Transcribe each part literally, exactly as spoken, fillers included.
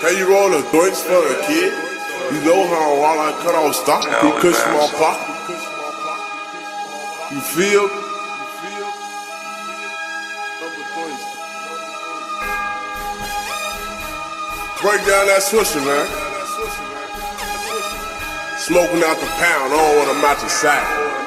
Can you roll a Deutsch for a kid? You know how while I cut off stock, you cushion my pocket. You feel? Break down that swisher, man. Smoking out the pound, on when I'm out the sack.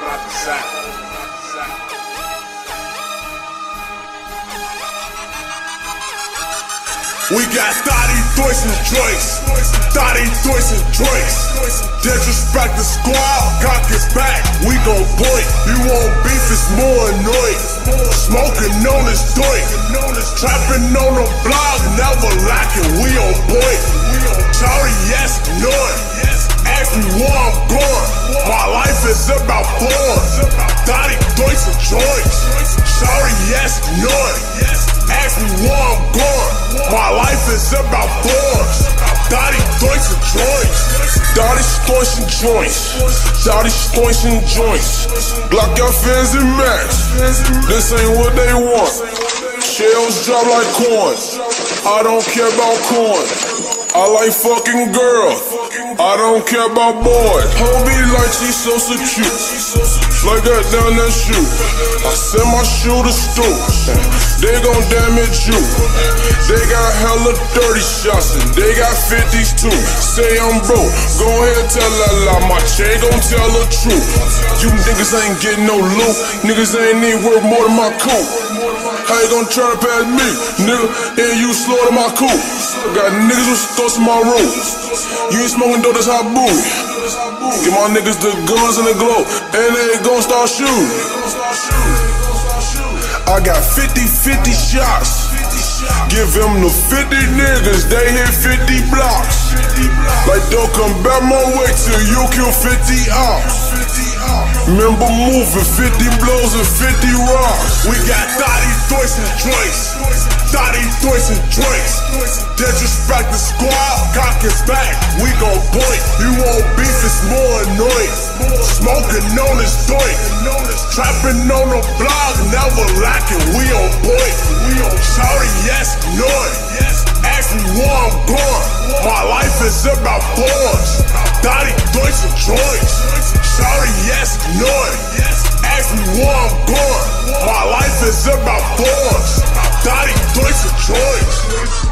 We got thotty Deutsch and joints, thotty Deutsch and joints. Disrespect the squad, cock his back, we gon' point. You want beef, it's more annoying. Smoking on this joint, trapping on the block, never lacking, we on point. Shawty, yes, none. Ask me where I'm going, my life is about fun. Thotty Deutsch and joints, shawty, yes, none. Ask me where I'm going, my life is about bars. Thotty Deutsch and joints, Thotty Deutsch and joints, Thotty Deutsch and joints. Glock your fans and max, this ain't what they want. Shells drop like corn, I don't care about corn. I like fucking girls, I don't care about boys. Hold me like she so so cute, like that down that shoe. I send my shoe to stoop, they gon' damage you. They got hella dirty shots and they got fifties too. Say I'm broke, go ahead tell a lie, my chain gon' tell the truth. You niggas ain't getting no loot, niggas ain't even worth more than my coupe. How you gon' try to pass me, nigga, and you slaughter my coupe? Got niggas with thoughts in my room. You ain't smoking dope, that's how boo. Give my niggas the guns and the glow, and they gon' start shooting. I got fifty fifty shots. Give them the fifty niggas, they hit fifty blocks. Like don't come back my way till you kill fifty ops. Remember moving fifty blows and fifty rocks. We got thotty Deutsch and joints, thotty Deutsch and joints. Disrespect the squad, cock his back, we gon' point. You want beef, it's more annoying. Smoking on this joint, trapping on the block, never lacking, we on point. Shawty, yes, none. Ask me where I'm going, my life is about bars. Thotty Deutsch and joints, shawty, yes, none. Ask me where I'm going, my life is about bars. Thotty Deutsch and joints.